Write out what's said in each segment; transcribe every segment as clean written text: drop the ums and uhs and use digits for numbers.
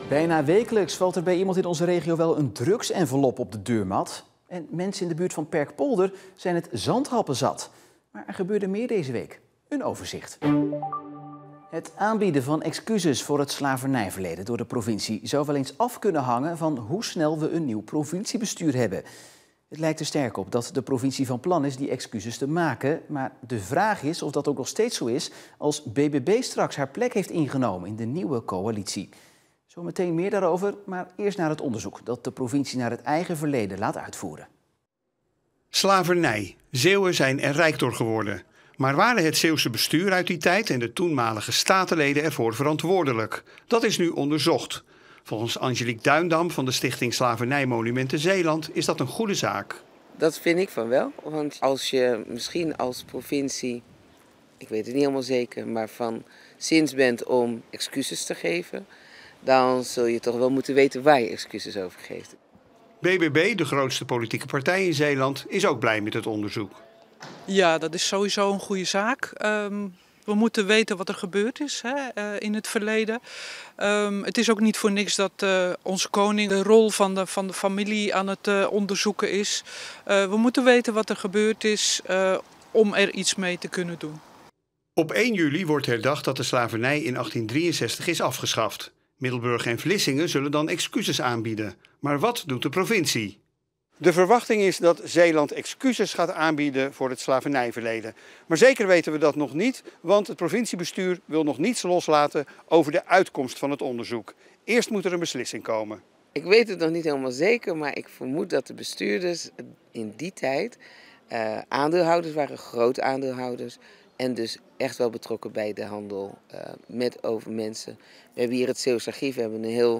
Bijna wekelijks valt er bij iemand in onze regio wel een drugsenvelop op de deurmat. En mensen in de buurt van Perkpolder zijn het zandhappen zat. Maar er gebeurde meer deze week. Een overzicht. Het aanbieden van excuses voor het slavernijverleden door de provincie zou wel eens af kunnen hangen van hoe snel we een nieuw provinciebestuur hebben. Het lijkt er sterk op dat de provincie van plan is die excuses te maken. Maar de vraag is of dat ook nog steeds zo is als BBB straks haar plek heeft ingenomen in de nieuwe coalitie. Zometeen meer daarover, maar eerst naar het onderzoek dat de provincie naar het eigen verleden laat uitvoeren. Slavernij. Zeeuwen zijn er rijk door geworden. Maar waren het Zeeuwse bestuur uit die tijd en de toenmalige statenleden ervoor verantwoordelijk? Dat is nu onderzocht. Volgens Angelique Duindam van de Stichting Slavernijmonumenten Zeeland is dat een goede zaak. Dat vind ik van wel, want als je misschien als provincie, ik weet het niet helemaal zeker, maar van zins bent om excuses te geven, dan zul je toch wel moeten weten waar je excuses over geeft. BBB, de grootste politieke partij in Zeeland, is ook blij met het onderzoek. Ja, dat is sowieso een goede zaak. We moeten weten wat er gebeurd is in het verleden. Het is ook niet voor niks dat onze koning de rol van de familie aan het onderzoeken is. We moeten weten wat er gebeurd is om er iets mee te kunnen doen. Op 1 juli wordt herdacht dat de slavernij in 1863 is afgeschaft. Middelburg en Vlissingen zullen dan excuses aanbieden. Maar wat doet de provincie? De verwachting is dat Zeeland excuses gaat aanbieden voor het slavernijverleden. Maar zeker weten we dat nog niet, want het provinciebestuur wil nog niets loslaten over de uitkomst van het onderzoek. Eerst moet er een beslissing komen. Ik weet het nog niet helemaal zeker, maar ik vermoed dat de bestuurders in die tijd aandeelhouders waren, groot aandeelhouders. En dus echt wel betrokken bij de handel met over mensen. We hebben hier het Zeeuws Archief, we hebben een heel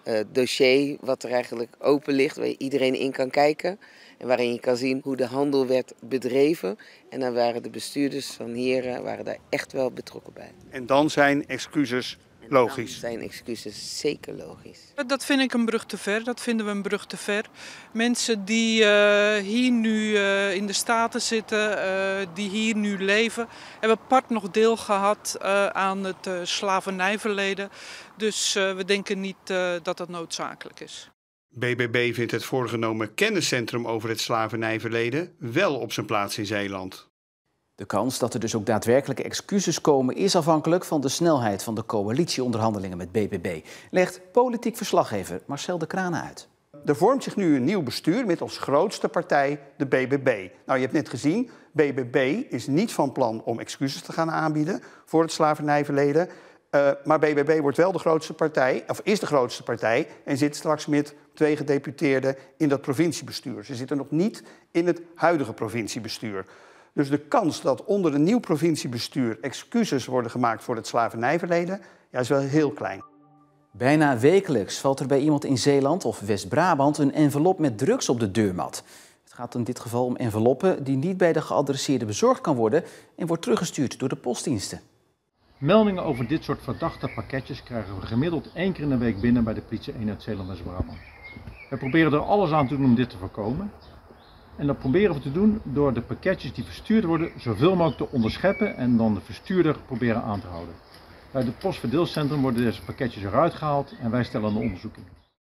dossier wat er eigenlijk open ligt, waar iedereen in kan kijken. En waarin je kan zien hoe de handel werd bedreven. En dan waren de bestuurders van Heren waren daar echt wel betrokken bij. En dan zijn excuses logisch. Dan zijn excuses zeker logisch. Dat vind ik een brug te ver, dat vinden we een brug te ver. Mensen die hier nu in de Staten zitten, die hier nu leven, hebben apart nog deel gehad aan het slavernijverleden. Dus we denken niet dat dat noodzakelijk is. BBB vindt het voorgenomen kenniscentrum over het slavernijverleden wel op zijn plaats in Zeeland. De kans dat er dus ook daadwerkelijke excuses komen is afhankelijk van de snelheid van de coalitieonderhandelingen met BBB, legt politiek verslaggever Marcel de Kranen uit. Er vormt zich nu een nieuw bestuur met als grootste partij de BBB. Nou, je hebt net gezien, BBB is niet van plan om excuses te gaan aanbieden voor het slavernijverleden. Maar BBB wordt wel de grootste partij, of is de grootste partij, en zit straks met 2 gedeputeerden in dat provinciebestuur. Ze zitten nog niet in het huidige provinciebestuur. Dus de kans dat onder een nieuw provinciebestuur excuses worden gemaakt voor het slavernijverleden, is wel heel klein. Bijna wekelijks valt er bij iemand in Zeeland of West-Brabant een envelop met drugs op de deurmat. Het gaat in dit geval om enveloppen die niet bij de geadresseerde bezorgd kan worden en wordt teruggestuurd door de postdiensten. Meldingen over dit soort verdachte pakketjes krijgen we gemiddeld 1 keer in de week binnen bij de politie-eenheid Zeeland-West-Brabant. We proberen er alles aan te doen om dit te voorkomen. En dat proberen we te doen door de pakketjes die verstuurd worden zoveel mogelijk te onderscheppen en dan de verstuurder proberen aan te houden. Bij het postverdeelcentrum worden deze pakketjes eruit gehaald en wij stellen een onderzoek in.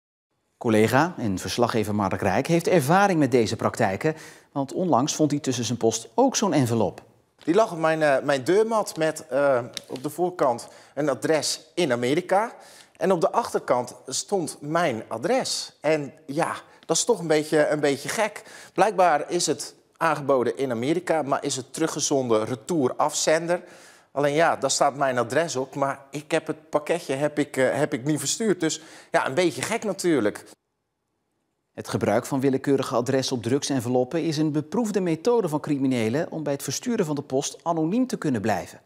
Collega en verslaggever Mark Rijk heeft ervaring met deze praktijken, want onlangs vond hij tussen zijn post ook zo'n envelop. Die lag op mijn deurmat met op de voorkant een adres in Amerika. En op de achterkant stond mijn adres. En ja, dat is toch een beetje gek. Blijkbaar is het aangeboden in Amerika, maar is het teruggezonden retour afzender. Alleen ja, daar staat mijn adres op, maar ik heb het pakketje heb ik niet verstuurd. Dus ja, een beetje gek natuurlijk. Het gebruik van willekeurige adressen op drugsenveloppen is een beproefde methode van criminelen om bij het versturen van de post anoniem te kunnen blijven.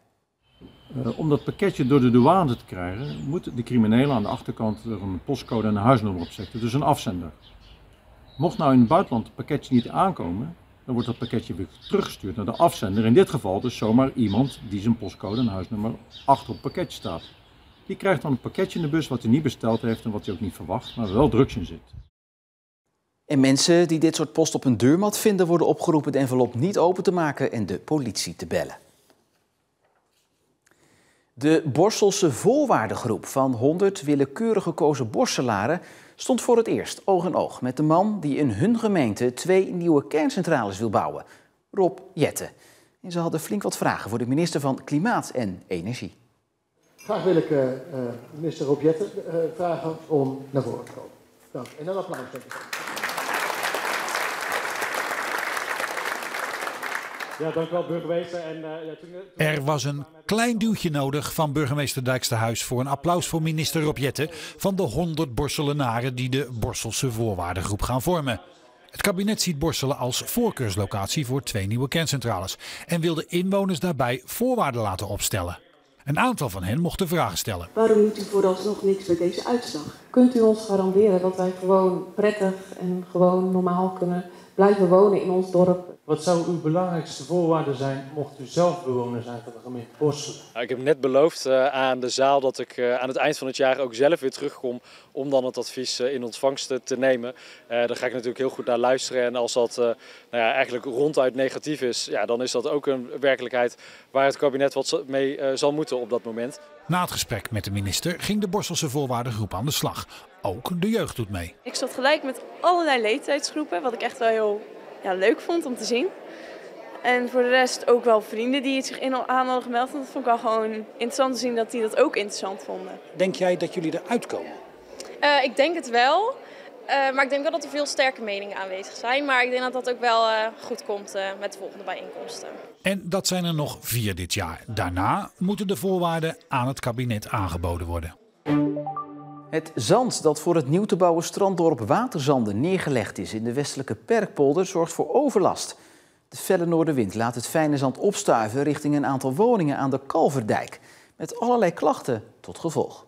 Om dat pakketje door de douane te krijgen, moet de criminelen aan de achterkant er een postcode en een huisnummer op zetten, dus een afzender. Mocht nou in het buitenland het pakketje niet aankomen, dan wordt dat pakketje weer teruggestuurd naar de afzender. In dit geval dus zomaar iemand die zijn postcode en huisnummer achter op het pakketje staat. Die krijgt dan een pakketje in de bus wat hij niet besteld heeft en wat hij ook niet verwacht, maar wel drugs in zit. En mensen die dit soort post op een deurmat vinden, worden opgeroepen de envelop niet open te maken en de politie te bellen. De Borsselse voorwaardengroep van 100 willekeurig gekozen Borselaren stond voor het eerst oog in oog met de man die in hun gemeente 2 nieuwe kerncentrales wil bouwen, Rob Jetten. En ze hadden flink wat vragen voor de minister van Klimaat en Energie. Graag wil ik minister Rob Jetten vragen om naar voren te komen. Dank. En een applaus. Ja, dank u wel, burgemeester. Er was een klein duwtje nodig van burgemeester Dijksterhuis voor een applaus voor minister Rob Jetten van de 100 Borselenaren die de Borsselse voorwaardengroep gaan vormen. Het kabinet ziet Borselen als voorkeurslocatie voor 2 nieuwe kerncentrales en wil de inwoners daarbij voorwaarden laten opstellen. Een aantal van hen mochten vragen stellen. Waarom doet u vooralsnog niks met deze uitslag? Kunt u ons garanderen dat wij gewoon prettig en gewoon normaal kunnen blijven wonen in ons dorp? Wat zou uw belangrijkste voorwaarde zijn mocht u zelf bewoner zijn van de gemeente Borselen? Ik heb net beloofd aan de zaal dat ik aan het eind van het jaar ook zelf weer terugkom om dan het advies in ontvangst te nemen. Daar ga ik natuurlijk heel goed naar luisteren en als dat eigenlijk ronduit negatief is, ja, dan is dat ook een werkelijkheid waar het kabinet wat mee zal moeten op dat moment. Na het gesprek met de minister ging de Borsselse voorwaardengroep aan de slag. Ook de jeugd doet mee. Ik zat gelijk met allerlei leeftijdsgroepen, wat ik echt wel heel leuk vond om te zien. En voor de rest ook wel vrienden die het zich aan hadden gemeld. En dat vond ik wel gewoon interessant te zien dat die dat ook interessant vonden. Denk jij dat jullie eruit komen? Ik denk het wel. Maar ik denk wel dat er veel sterke meningen aanwezig zijn. Maar ik denk dat dat ook wel goed komt met de volgende bijeenkomsten. En dat zijn er nog 4 dit jaar. Daarna moeten de voorwaarden aan het kabinet aangeboden worden. Het zand dat voor het nieuw te bouwen stranddorp Waterzanden neergelegd is in de westelijke Perkpolder zorgt voor overlast. De felle noordenwind laat het fijne zand opstuiven richting een aantal woningen aan de Kalverdijk. Met allerlei klachten tot gevolg.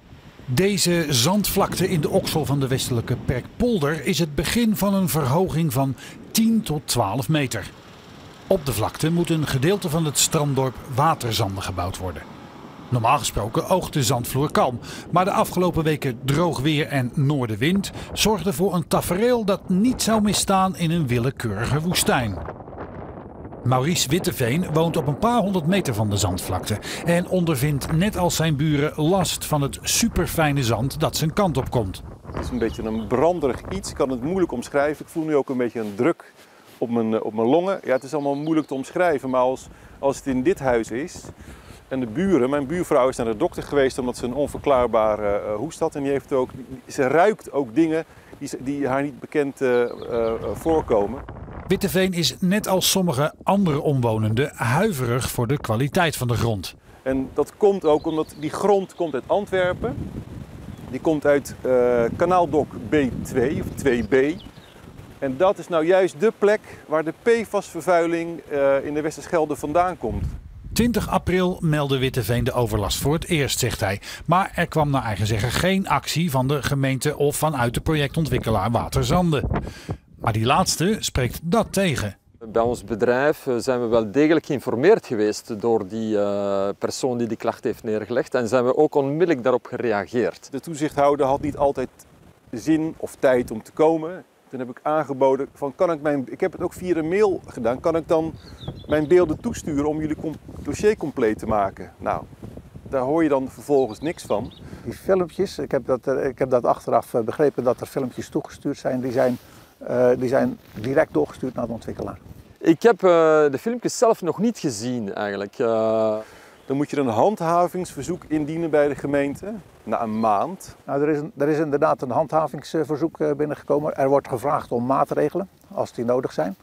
Deze zandvlakte in de oksel van de westelijke Perkpolder is het begin van een verhoging van 10 tot 12 meter. Op de vlakte moet een gedeelte van het stranddorp Waterzanden gebouwd worden. Normaal gesproken oogt de zandvloer kalm, maar de afgelopen weken droog weer en noordenwind zorgden voor een tafereel dat niet zou misstaan in een willekeurige woestijn. Maurice Witteveen woont op een paar 100 meter van de zandvlakte en ondervindt net als zijn buren last van het superfijne zand dat zijn kant op komt. Het is een beetje een branderig iets, ik kan het moeilijk omschrijven. Ik voel nu ook een beetje een druk op mijn longen. Ja, het is allemaal moeilijk te omschrijven, maar als het in dit huis is en de buren, mijn buurvrouw is naar de dokter geweest omdat ze een onverklaarbare hoest had en ze ruikt ook dingen die haar niet bekend voorkomen. Witteveen is net als sommige andere omwonenden huiverig voor de kwaliteit van de grond. En dat komt ook omdat die grond komt uit Antwerpen. Die komt uit kanaaldok B2 of 2B. En dat is nou juist de plek waar de PFAS-vervuiling in de Westerschelde vandaan komt. 20 april meldde Witteveen de overlast voor het eerst, zegt hij. Maar er kwam naar eigen zeggen geen actie van de gemeente of vanuit de projectontwikkelaar Waterzanden. Maar die laatste spreekt dat tegen. Bij ons bedrijf zijn we wel degelijk geïnformeerd geweest door die persoon die klacht heeft neergelegd. En zijn we ook onmiddellijk daarop gereageerd. De toezichthouder had niet altijd zin of tijd om te komen. Toen heb ik aangeboden van ik heb het ook via de mail gedaan, kan ik dan mijn beelden toesturen om jullie dossier compleet te maken? Nou, daar hoor je dan vervolgens niks van. Die filmpjes, ik heb dat achteraf begrepen dat er filmpjes toegestuurd zijn, die zijn direct doorgestuurd naar de ontwikkelaar. Ik heb de filmpjes zelf nog niet gezien eigenlijk. Dan moet je een handhavingsverzoek indienen bij de gemeente na een maand. Nou, er is inderdaad een handhavingsverzoek binnengekomen. Er wordt gevraagd om maatregelen als die nodig zijn.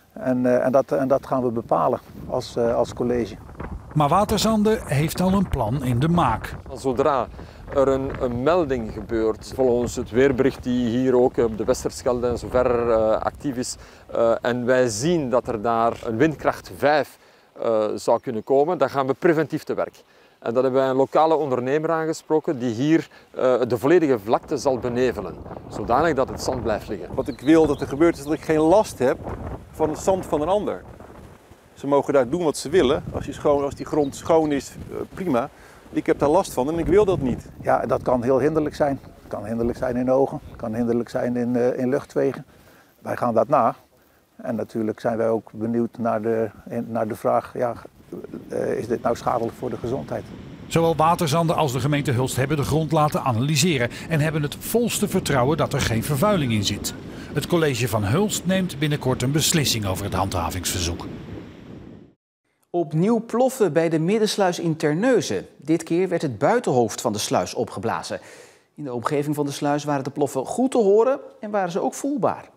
En dat gaan we bepalen als college. Maar Waterzanden heeft al een plan in de maak. Zodra er een melding gebeurt, volgens het weerbericht die hier ook op de Westerschelde en zover actief is, en wij zien dat er daar een windkracht 5 zou kunnen komen, dan gaan we preventief te werk. En dat hebben wij een lokale ondernemer aangesproken die hier de volledige vlakte zal benevelen, zodanig dat het zand blijft liggen. Wat ik wil dat er gebeurt is dat ik geen last heb van het zand van een ander. Ze mogen daar doen wat ze willen. Als die grond schoon is, prima. Ik heb daar last van en ik wil dat niet. Ja, dat kan heel hinderlijk zijn. Het kan hinderlijk zijn in ogen, het kan hinderlijk zijn in luchtwegen. Wij gaan dat na. En natuurlijk zijn wij ook benieuwd naar de vraag, is dit nou schadelijk voor de gezondheid? Zowel Waterzanden als de gemeente Hulst hebben de grond laten analyseren en hebben het volste vertrouwen dat er geen vervuiling in zit. Het college van Hulst neemt binnenkort een beslissing over het handhavingsverzoek. Opnieuw ploffen bij de middensluis in Terneuzen. Dit keer werd het buitenhoofd van de sluis opgeblazen. In de omgeving van de sluis waren de ploffen goed te horen en waren ze ook voelbaar.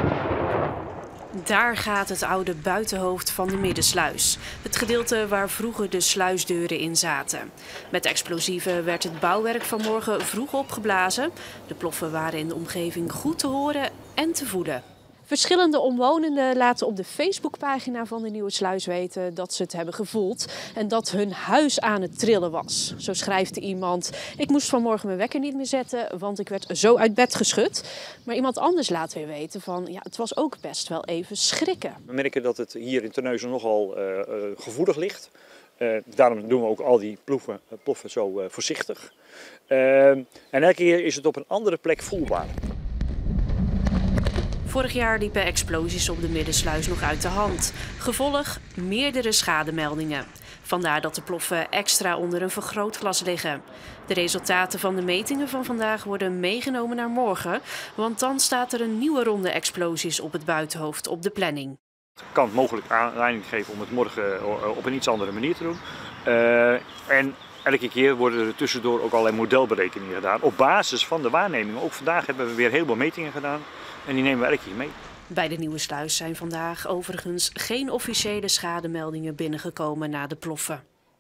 Daar gaat het oude buitenhoofd van de middensluis. Het gedeelte waar vroeger de sluisdeuren in zaten. Met explosieven werd het bouwwerk vanmorgen vroeg opgeblazen. De ploffen waren in de omgeving goed te horen en te voelen. Verschillende omwonenden laten op de Facebookpagina van de Nieuwe Sluis weten dat ze het hebben gevoeld en dat hun huis aan het trillen was. Zo schrijft iemand: ik moest vanmorgen mijn wekker niet meer zetten, want ik werd zo uit bed geschud. Maar iemand anders laat weer weten van ja, het was ook best wel even schrikken. We merken dat het hier in Terneuzen nogal gevoelig ligt. Daarom doen we ook al die ploffen zo voorzichtig. En elke keer is het op een andere plek voelbaar. Vorig jaar liepen explosies op de middensluis nog uit de hand. Gevolg meerdere schademeldingen. Vandaar dat de ploffen extra onder een vergrootglas liggen. De resultaten van de metingen van vandaag worden meegenomen naar morgen, want dan staat er een nieuwe ronde explosies op het buitenhoofd op de planning. Het kan mogelijk aanleiding geven om het morgen op een iets andere manier te doen. En elke keer worden er tussendoor ook allerlei modelberekeningen gedaan op basis van de waarnemingen. Ook vandaag hebben we weer heel veel metingen gedaan. En die nemen we elke keer mee. Bij de Nieuwe Sluis zijn vandaag overigens geen officiële schademeldingen binnengekomen na de ploffen.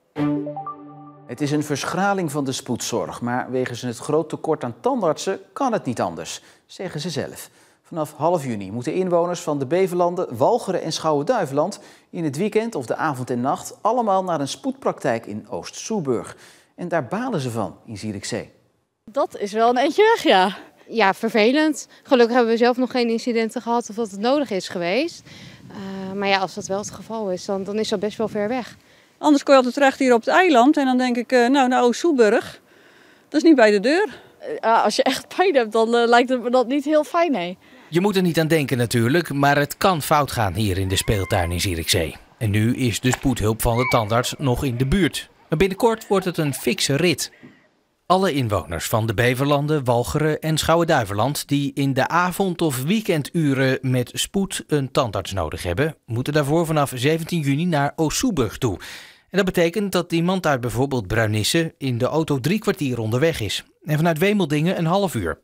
Het is een verschraling van de spoedzorg, maar wegens het groot tekort aan tandartsen kan het niet anders, zeggen ze zelf. Vanaf half juni moeten inwoners van de Beverlanden, Walcheren en Schouwen-Duiveland in het weekend of de avond en nacht allemaal naar een spoedpraktijk in Oost-Soeburg. En daar balen ze van in Zierikzee. Dat is wel een eindje weg, ja. Ja, vervelend. Gelukkig hebben we zelf nog geen incidenten gehad of dat het nodig is geweest. Maar ja, als dat wel het geval is, dan is dat best wel ver weg. Anders kon je altijd terecht hier op het eiland en dan denk ik, nou, naar Oost-Soeburg. Dat is niet bij de deur. Als je echt pijn hebt, dan lijkt het me dat niet heel fijn, nee. Je moet er niet aan denken natuurlijk, maar het kan fout gaan hier in de speeltuin in Zierikzee. En nu is de spoedhulp van de tandarts nog in de buurt. Maar binnenkort wordt het een fikse rit. Alle inwoners van de Beverlanden, Walcheren en Schouwen-Duiveland die in de avond- of weekenduren met spoed een tandarts nodig hebben, moeten daarvoor vanaf 17 juni naar Oost-Soeburg toe. En dat betekent dat iemand uit bijvoorbeeld Bruinisse in de auto 3 kwartier onderweg is. En vanuit Wemeldingen een half uur.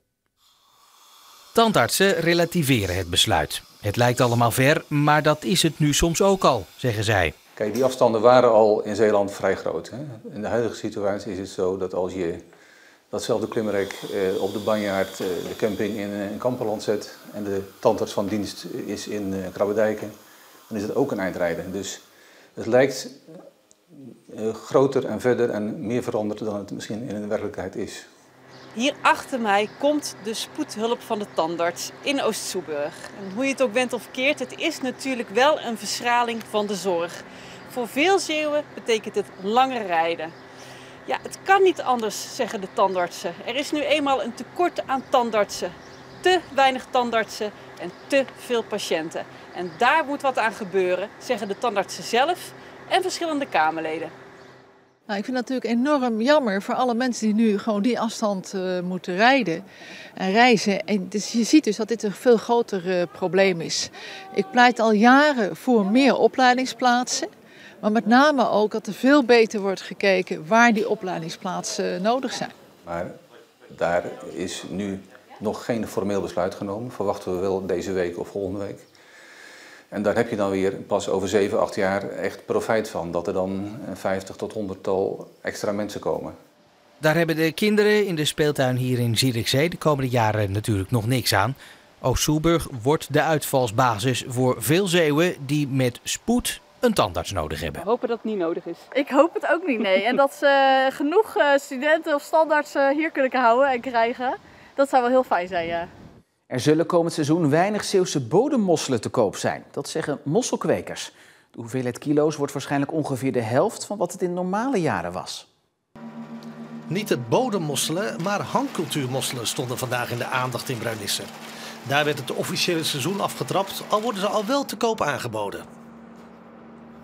Tandartsen relativeren het besluit. Het lijkt allemaal ver, maar dat is het nu soms ook al, zeggen zij. Kijk, die afstanden waren al in Zeeland vrij groot. Hè? In de huidige situatie is het zo dat als je datzelfde klimrek op de Banjaard, de camping in Kamperland zet en de tandarts van dienst is in Krabbedijken, dan is het ook een eindrijden. Dus het lijkt groter en verder en meer veranderd dan het misschien in de werkelijkheid is. Hier achter mij komt de spoedhulp van de tandarts in Oost-Soeburg. En hoe je het ook bent of keert, het is natuurlijk wel een verschraling van de zorg. Voor veel Zeeuwen betekent het langer rijden. Ja, het kan niet anders, zeggen de tandartsen. Er is nu eenmaal een tekort aan tandartsen. Te weinig tandartsen en te veel patiënten. En daar moet wat aan gebeuren, zeggen de tandartsen zelf en verschillende Kamerleden. Nou, ik vind het natuurlijk enorm jammer voor alle mensen die nu gewoon die afstand moeten rijden en reizen. En dus je ziet dus dat dit een veel groter probleem is. Ik pleit al jaren voor meer opleidingsplaatsen. Maar met name ook dat er veel beter wordt gekeken waar die opleidingsplaatsen nodig zijn. Maar daar is nu nog geen formeel besluit genomen. Verwachten we wel deze week of volgende week. En daar heb je dan weer pas over 7, 8 jaar echt profijt van. Dat er dan 50 tot 100-tal extra mensen komen. Daar hebben de kinderen in de speeltuin hier in Zierikzee de komende jaren natuurlijk nog niks aan. Oost-Soeburg wordt de uitvalsbasis voor veel Zeeuwen die met spoed een tandarts nodig hebben. We hopen dat het niet nodig is. Ik hoop het ook niet, nee. En dat ze genoeg studenten of standaardsen hier kunnen houden en krijgen, dat zou wel heel fijn zijn, ja. Er zullen komend seizoen weinig Zeeuwse bodemmosselen te koop zijn. Dat zeggen mosselkwekers. De hoeveelheid kilo's wordt waarschijnlijk ongeveer de helft van wat het in normale jaren was. Niet de bodemmosselen, maar hangcultuurmosselen stonden vandaag in de aandacht in Bruinisse. Daar werd het officiële seizoen afgetrapt, al worden ze al wel te koop aangeboden.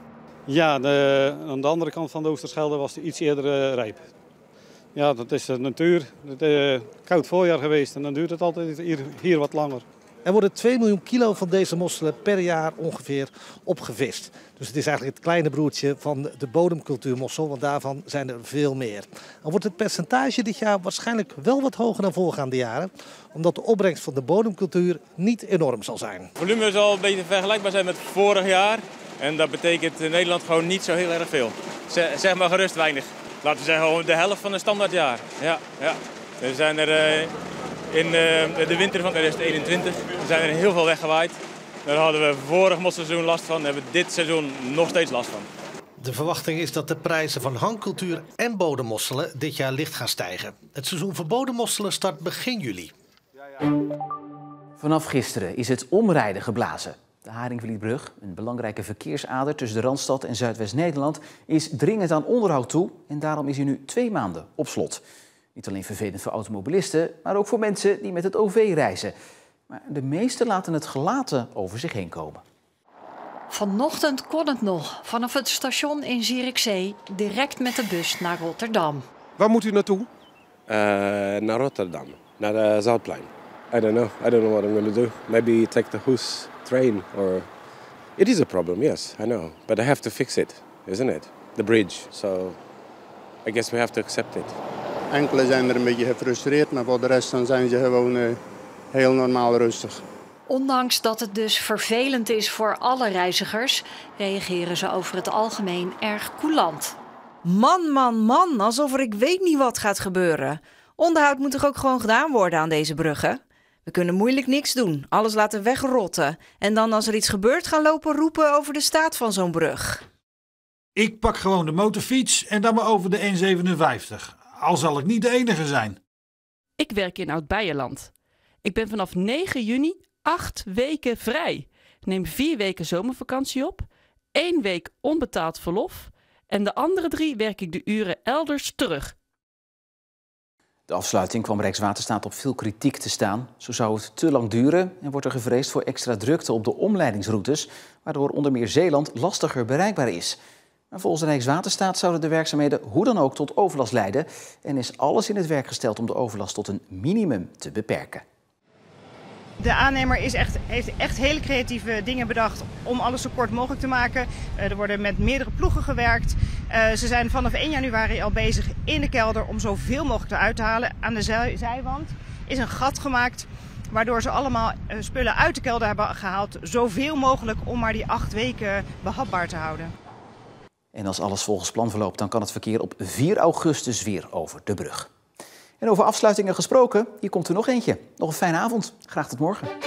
Ja, aan de andere kant van de Oosterschelde was het iets eerder rijp. Ja, dat is de natuur. Het is koud voorjaar geweest en dan duurt het altijd hier wat langer. Er worden 2 miljoen kilo van deze mosselen per jaar ongeveer opgevist. Dus het is eigenlijk het kleine broertje van de bodemcultuurmossel, want daarvan zijn er veel meer. Dan wordt het percentage dit jaar waarschijnlijk wel wat hoger dan voorgaande jaren, omdat de opbrengst van de bodemcultuur niet enorm zal zijn. Het volume zal een beetje vergelijkbaar zijn met vorig jaar. En dat betekent in Nederland gewoon niet zo heel erg veel. Zeg maar gerust weinig. Laten we zeggen gewoon de helft van een standaardjaar. Ja. Er zijn er in de winter van 2021 zijn er heel veel weggewaaid. Daar hadden we vorig mosselseizoen last van, hebben we dit seizoen nog steeds last van. De verwachting is dat de prijzen van hangcultuur en bodemmosselen dit jaar licht gaan stijgen. Het seizoen voor bodemmosselen start begin juli. Vanaf gisteren is het omrijden geblazen. De Haringvlietbrug, een belangrijke verkeersader tussen de Randstad en Zuidwest-Nederland, is dringend aan onderhoud toe en daarom is hij nu 2 maanden op slot. Niet alleen vervelend voor automobilisten, maar ook voor mensen die met het OV reizen. Maar de meesten laten het gelaten over zich heen komen. Vanochtend kon het nog. Vanaf het station in Zierikzee direct met de bus naar Rotterdam. Waar moet u naartoe? Naar Rotterdam, naar Zuidplein. I don't know what I'm going to do. Maybe take the Hoes train or... It is a problem, yes, I know. But I have to fix it, isn't it? The bridge, so I guess we have to accept it. Enkele zijn er een beetje gefrustreerd, maar voor de rest dan zijn ze gewoon heel normaal rustig. Ondanks dat het dus vervelend is voor alle reizigers, reageren ze over het algemeen erg coulant. Man, alsof ik weet niet wat gaat gebeuren. Onderhoud moet toch ook gewoon gedaan worden aan deze bruggen? We kunnen moeilijk niks doen, alles laten wegrotten. En dan als er iets gebeurt gaan lopen roepen over de staat van zo'n brug. Ik pak gewoon de motorfiets en dan maar over de N57. Al zal ik niet de enige zijn. Ik werk in Oud-Beierland. Ik ben vanaf 9 juni 8 weken vrij. Neem 4 weken zomervakantie op, 1 week onbetaald verlof en de andere 3 werk ik de uren elders terug. De afsluiting kwam Rijkswaterstaat op veel kritiek te staan. Zo zou het te lang duren en wordt er gevreesd voor extra drukte op de omleidingsroutes, waardoor onder meer Zeeland lastiger bereikbaar is. Maar volgens Rijkswaterstaat zouden de werkzaamheden hoe dan ook tot overlast leiden en is alles in het werk gesteld om de overlast tot een minimum te beperken. De aannemer heeft echt hele creatieve dingen bedacht om alles zo kort mogelijk te maken. Er worden met meerdere ploegen gewerkt. Ze zijn vanaf 1 januari al bezig in de kelder om zoveel mogelijk eruit te halen. Aan de zijwand is een gat gemaakt waardoor ze allemaal spullen uit de kelder hebben gehaald. Zoveel mogelijk om maar die 8 weken behapbaar te houden. En als alles volgens plan verloopt, dan kan het verkeer op 4 augustus weer over de brug. En over afsluitingen gesproken, hier komt er nog eentje. Nog een fijne avond. Graag tot morgen.